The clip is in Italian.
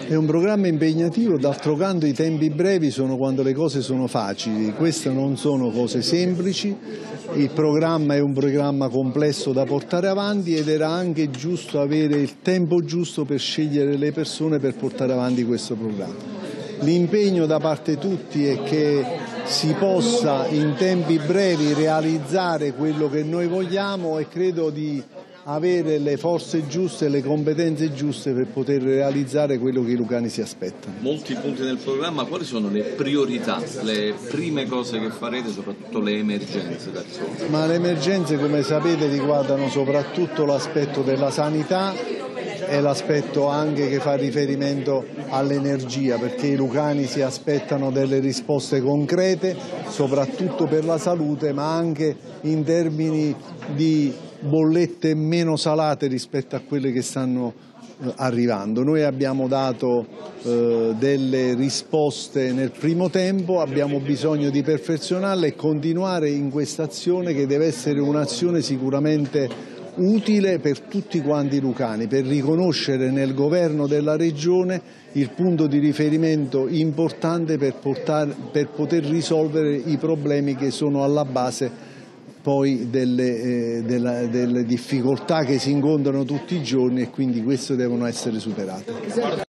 È un programma impegnativo, d'altro canto i tempi brevi sono quando le cose sono facili, queste non sono cose semplici, il programma è un programma complesso da portare avanti ed era anche giusto avere il tempo giusto per scegliere le persone per portare avanti questo programma. L'impegno da parte di tutti è che si possa in tempi brevi realizzare quello che noi vogliamo e credo di avere le forze giuste e le competenze giuste per poter realizzare quello che i lucani si aspettano. Molti punti nel programma, quali sono le priorità, le prime cose che farete, soprattutto le emergenze da risolvere? Ma le emergenze, come sapete, riguardano soprattutto l'aspetto della sanità e l'aspetto anche che fa riferimento all'energia, perché i lucani si aspettano delle risposte concrete, soprattutto per la salute, ma anche in termini di bollette meno salate rispetto a quelle che stanno arrivando. Noi abbiamo dato delle risposte nel primo tempo, abbiamo bisogno di perfezionarle e continuare in questa azione che deve essere un'azione sicuramente utile per tutti quanti i lucani, per riconoscere nel governo della regione il punto di riferimento importante per poter risolvere i problemi che sono alla base poi delle difficoltà che si incontrano tutti i giorni e quindi queste devono essere superate.